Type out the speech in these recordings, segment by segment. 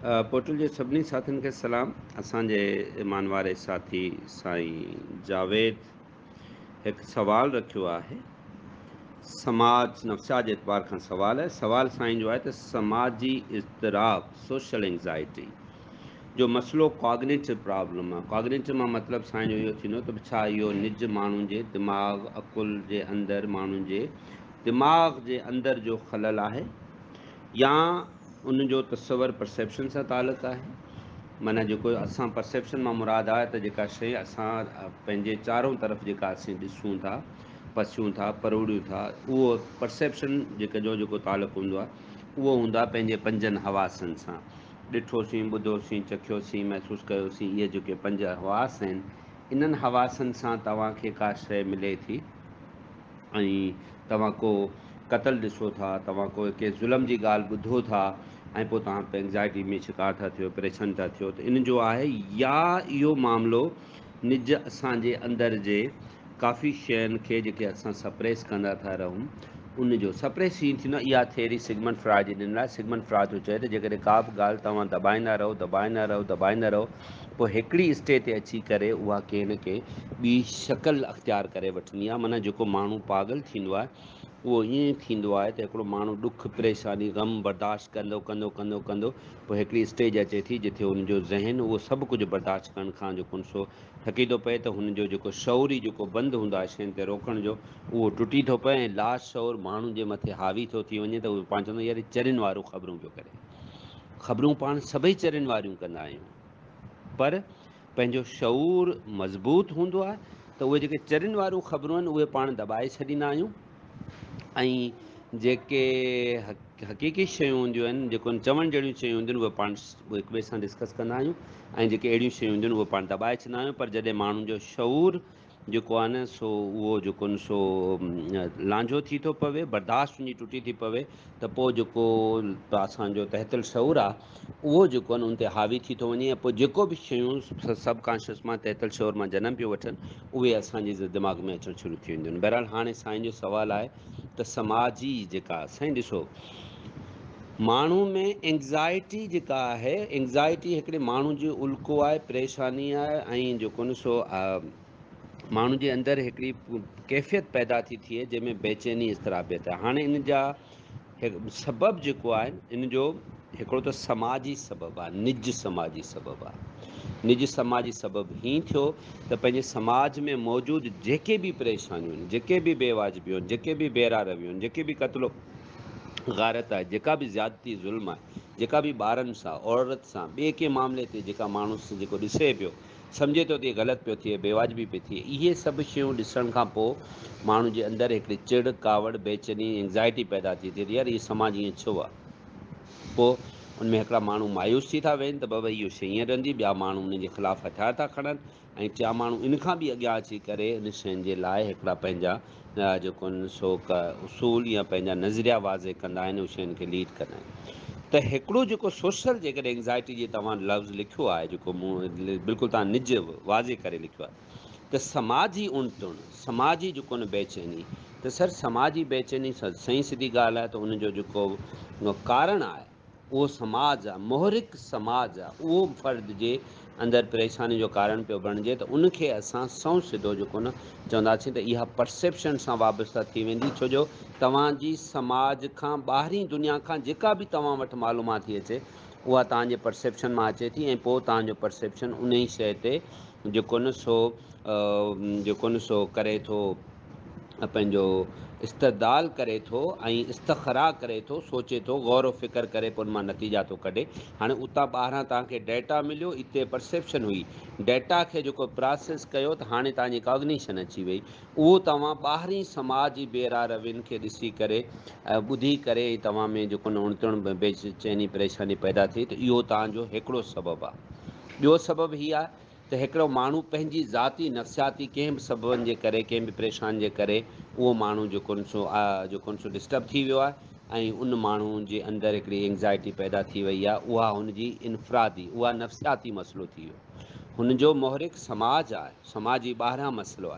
Portal जे सभिनी साथियुनि खे सलाम। असांजे ईमान वारे साथी साईं जावेद हिकु सवाल रखियो आहे। समाज नफ़्सियात जे एतबार खां सवाल आहे। सवाल साईं जो आहे त समाजी इज़्तिराब सोशल एंग्ज़ाइटी जो मसइलो कॉग्निटिव प्रॉब्लम आहे। कॉग्निटिव मां मतिलबु साईं जो इहो थींदो त छा इहो निज माण्हुनि जे दिमाग़ अकुल जे अंदरि माण्हुनि जे दिमाग़ जे अंदरि जो ख़लल आहे या उनजो तसवर परसेप्शन सां तालुक़ु आहे। माना जेको असां परसेप्शन मां मुराद आहे त जेका शइ असां पंहिंजे चारों तरफ़ जेका असीं ॾिसूं था, पसियूं था, परोड़ियूं था, उहो परसेप्शन जेको तालुक़ु हूंदो आहे उहो हूंदो आहे पंहिंजे पंजनि हवासनि सां। ॾिठोसीं, ॿुधोसीं, चखियोसीं, महसूसु कयोसीं। इहे जेके पंज हवास आहिनि, इन्हनि हवासनि सां तव्हांखे का शइ मिले थी ऐं तव्हां को क़तल ॾिसो था, तव्हां को कंहिं ज़ुल्म जी ॻाल्हि ॿुधो था ऐं पोइ तव्हां एंग्ज़ाइटी में शिकार था थियो, परेशान था थियो। त इन जो आहे या इहो मामिलो निज असांजे अंदरि जे काफ़ी शयुनि खे जेके असां सप्रेस कंदा था रहूं, उनजो सप्रेस हीअं थींदो आहे। इहा थियरी सिगमंड फ्रॉइड जी ॾिनल आहे। सिगमंड फ्रॉइड जो चए त जेकॾहिं का बि ॻाल्हि तव्हां दॿाईंदा रहो पोइ हिकिड़ी स्टेज ते अची करे उहा कंहिं न कंहिं ॿी शकल अख़्तियार करे वठंदी आहे। माना जेको माण्हू पागल थींदो आहे उहो ईअं थींदो आहे त हिकिड़ो माण्हू ॾुख परेशानी ग़म बर्दाश्त कंदो पोइ हिकिड़ी स्टेज अचे थी जिथे हुनजो ज़हन उहो सभु कुझु बर्दाश्त करण खां जेको सो थकी थो पए, त हुनजो जेको शौरी जेको बंदि हूंदो आहे शयुनि ते रोकण जो, उहो टुटी थो पए ऐं लास्ट शौर माण्हुनि जे मथे हावी थो थी वञे। त उहो पाण चवंदो यार चरियुनि वारियूं ख़बरूं पियो करे। ख़बरूं पाण सभई चरियुनि वारियूं कंदा आहियूं, पर पंहिंजो शऊर मज़बूत हूंदो आहे त उहे जेके चरियुनि वारियूं ख़बरूं आहिनि उहे पाण दॿाए छॾींदा आहियूं ऐं जेके हक़ीक़ी शयूं हूंदियूं आहिनि, जेको चवण जहिड़ियूं शयूं हूंदियूं आहिनि, उहे पाण हिक ॿिए सां डिस्कस कंदा आहियूं ऐं जेके अहिड़ियूं शयूं हूंदियूं आहिनि उहे पाण दॿाए छॾींदा आहियूं। पर जॾहिं माण्हुनि जो शऊर जेको आहे न सो उहो जेको न सो लांझो थी थो पवे, बर्दाश्त उनजी टुटी थी पवे, त पोइ जेको असांजो तहतल शऊर आहे उहो जेको आहे न उन ते हावी थी थो वञे। ऐं पोइ जेको बि शयूं सबकॉन्शियस मां तहतल शऊर मां जनम पियो वठनि, उहे असांजे दिमाग़ में अचणु शुरू थी वेंदियूं आहिनि। बहरहाल हाणे साईं जो सुवालु आहे त समाजी जेका साईं ॾिसो, माण्हू में एंग्ज़ाइटी जेका आहे, एंग्ज़ाइटी हिकिड़े माण्हू जो उल्को आहे, परेशानी आहे ऐं जेको न सो माण्हू जे अंदरि हिकिड़ी कैफ़ियत पैदा थी थिए जंहिंमें बेचैनी इज़तिराबियत आहे। हाणे इन जा सबबु जेको आहे इन जो हिकिड़ो त समाजी सबबु आहे, निज समाजी सबबु आहे। निज समाजी सबबु हीअं थियो त पंहिंजे समाज में मौजूदु जेके बि परेशानियूं आहिनि, जेके बि बेवाजिबियूं आहिनि, जेके बि बेरारवियूं आहिनि, जेके बि क़त्लो गारत आहे, जेका बि ज़्यादती ज़ुल्म आहे, जेका बि ॿारनि सां, औरत सां, ॿिए कंहिं मामले ते जेका माण्हू जेको ॾिसे पियो, सम्झे थो त इहे ग़लति पियो थिए, बेवाजिबी पई थिए, इहे सभु शयूं ॾिसण खां पोइ माण्हू जे अंदरि हिकिड़ी चिड़, कावड़, बेचैनी, एंग्ज़ाइटी पैदा थी थिए यार इहो समाज ईअं छो आहे। पोइ उनमें हिकिड़ा माण्हू मायूस थी था वेहनि त बाबा इहो शइ ईअं रहंदी, ॿिया माण्हू उन जे ख़िलाफ़ु हथियार था खणनि ऐं टिया माण्हू इन खां बि अॻियां अची करे इन शयुनि जे लाइ हिकिड़ा पंहिंजा जेको आहिनि सो उसूल या पंहिंजा नज़रिया वाज़े कंदा आहिनि, उन शयुनि खे लीड कंदा आहिनि। त हिकिड़ो जेको सोशल जेकॾहिं एंग्ज़ाइटी जी तव्हां लफ़्ज़ लिखियो आहे, जेको मूं बिल्कुलु तव्हां निज वाज़े करे लिखियो आहे, त समाजी उणितुण, समाजी जेको न बेचैनी, त सर समाजी बेचैनी सही सिधी ॻाल्हि आहे त उनजो जेको कारण आहे उहो समाज आहे, मोहरिक समाज आहे, उहो फ़र्द जे अंदरि परेशानी जो कारण पियो बणिजे। त उनखे असां सौ सिधो जेको न चवंदासीं त इहा परसेप्शन सां वाबस्ता थी वेंदी, छो जो तव्हांजी समाज खां ॿाहिरीं दुनिया खां जेका बि तव्हां वटि मालूमात थी अचे उहा तव्हांजे परसेप्शन मां अचे थी ऐं पोइ तव्हांजो परसेप्शन उन ई शइ ते जेको न सो जेको न सो करे थो, पंहिंजो इस्तदाल करे थो ऐं इस्तख़रा करे थो, सोचे थो, गौर फ़िक्र करे पोइ मां नतीजा थो कढे। हाणे उतां ॿाहिरां तव्हांखे डेटा मिलियो, हिते परसेप्शन हुई, डेटा खे जेको प्रोसेस कयो त हाणे तव्हांजी कॉग्निशन अची वई, उहो तव्हां ॿाहिरीं समाज जी बेरारवियुनि खे ॾिसी करे ॿुधी करे तव्हां में जेको न उणितुण बेचैनी परेशानी पैदा थी, त इहो तव्हांजो हिकिड़ो सबबु आहे। ॿियो सबबु हीअ आहे त हिकिड़ो माण्हू पंहिंजी ज़ाती नफ़्सियाती कंहिं बि सबबनि जे करे, कंहिं बि परेशान जे करे उहो माण्हू जेको न सो डिस्टर्ब थी वियो आहे ऐं उन माण्हू जे अंदरि हिकिड़ी एंग्ज़ाइटी पैदा थी वई आहे, उहा हुनजी इनफ़रादी, उहा नफ़्सियाती मसइलो थी वियो। हुनजो मोहरिक समाज आहे, समाजी ॿाहिरां मसइलो आहे।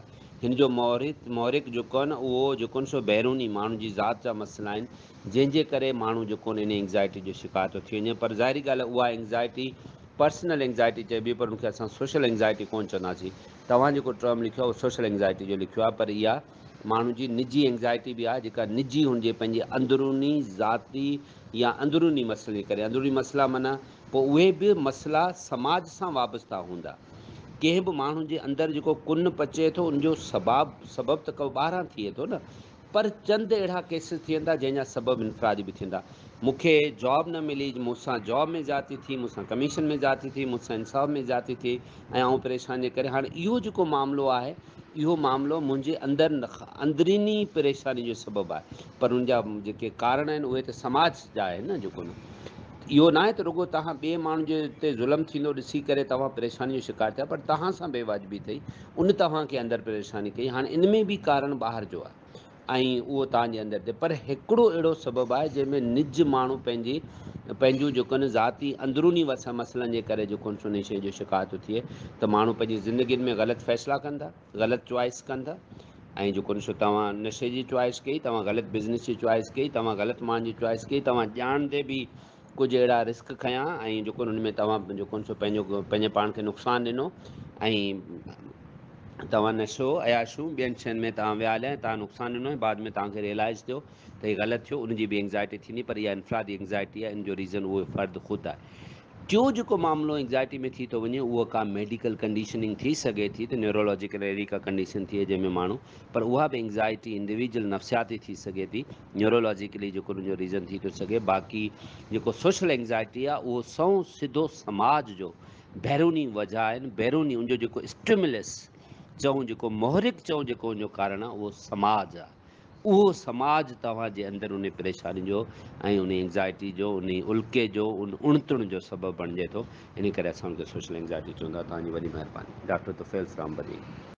हिन जो मौरिक जेको आहे न उहो जेको न सो बैरूनी माण्हू जी ज़ात जा मसइला आहिनि, जंहिंजे करे माण्हू जेको इन एंग्ज़ाइटी जो शिकार थो थी वञे। पर ज़ाहिरी ॻाल्हि आहे उहा एंग्ज़ाइटी पर्सनल एंग्ज़ाइटी चइबी, पर उनखे असां सोशल एंग्ज़ाइटी कोन चवंदासीं। तव्हां जेको टर्म लिखियो आहे उहो सोशल एंग्ज़ाइटी जो लिखियो आहे, पर इहा माण्हू जी निजी एंग्ज़ाइटी बि आहे, जेका निजी हुजे पंहिंजी अंदरूनी ज़ाती या अंदरूनी मसइले करे। अंदरूनी मसइला माना पोइ उहे बि मसइला समाज सां वाबस्ता हूंदा। कंहिं बि माण्हू जे अंदरि जेको कुन पचे थो उनजो सबबु त को ॿाहिरां थिए थो न, पर चंद अहिड़ा केसिस थी वेंदा जंहिंजा सबबु इनफरादी बि थींदा। मूंखे जॉब न मिली, मूंसां जॉब में ज़्यादती थी, मूंसां कमीशन में ज़्यादती थी, मूंसां इंसाफ़ में ज़्यादती थी ऐं आउं परेशान जे करे। हाणे इहो जेको मामिलो आहे, इहो मामिलो मुंहिंजे अंदरि अंदरीनी परेशानी जो सबबु आहे, पर उनजा जेके कारण आहिनि उहे त समाज जा आहिनि न। जेको न इहो न आहे त रुॻो तव्हां ॿिए माण्हू जे ते ज़ुल्म थींदो ॾिसी करे तव्हां परेशानी जो शिकार थिया, पर तव्हां सां बेवाजिबी अथई, उन तव्हांखे अंदरि परेशानी कई। हाणे इन में बि कारण ॿाहिरि जो आहे ऐं उहो तव्हांजे अंदरि ते, पर हिकिड़ो अहिड़ो सबबु आहे जंहिंमें निज माण्हू पंहिंजूं जेको न ज़ाती अंदरूनी मसइलनि जे करे जेको उन शइ जो शिकार थो थिए, त माण्हू पंहिंजी ज़िंदगीअ में ग़लति फ़ैसिला कंदा, ग़लति चॉइस कंदा। ऐं जेको ॾिसो तव्हां नशे जी चॉइस कई, तव्हां ग़लति बिज़नेस जी चॉइस कई, तव्हां ग़लति माण्हुनि जी चॉइस कई, तव्हां ॼाणंदे बि कुझु अहिड़ा रिस्क खयां ऐं जेको हुन में तव्हां जेको पंहिंजे पाण खे नुक़सानु ॾिनो ऐं तव्हां नशो अयाशूं ॿियनि शयुनि में तव्हां विया हलिया ऐं तव्हां नुक़सानु ॾिनो ऐं बाद में तव्हांखे रियलाइज़ थियो त हीअ ग़लति थियो, उनजी बि एंग्ज़ाइटी थींदी, पर इहा इनफरादी एंग्ज़ाइटी आहे। इन जो रीज़न उहो फ़र्दु ख़ुदि आहे। टियों जेको मामिलो एंग्ज़ाइटी में थी थो वञे, उहा का मेडिकल कंडीशनिंग थी सघे थी, त न्यूरोलॉजिकल अहिड़ी का कंडीशन थिए जंहिंमें माण्हू, पर उहा बि एंग्ज़ाइटी इंडिविजुअल नफ़्सियाती थी सघे थी, न्यूरोलॉजिकली जेको उनजो रीज़न थी थो सघे। बाक़ी जेको सोशल एंग्ज़ाइटी आहे उहो सिधो समाज जो बैरूनी वजह आहिनि, बैरूनी उनजो जेको स्टिमुलस चऊं, जेको मोहरिक चऊं, जेको उनजो कारण आहे उहो समाज आहे। उहो समाज तव्हांजे अंदरि उन परेशानी जो ऐं उन एंग्ज़ाइटी जो, उन उल्के जो, उन उणितुण जो सबबु बणिजे थो। इन करे असां उनखे सोशल एंग्ज़ाइटी चवंदा। तव्हांजी वॾी महिरबानी। डॉक्टर तुफ़ैल राम बदी।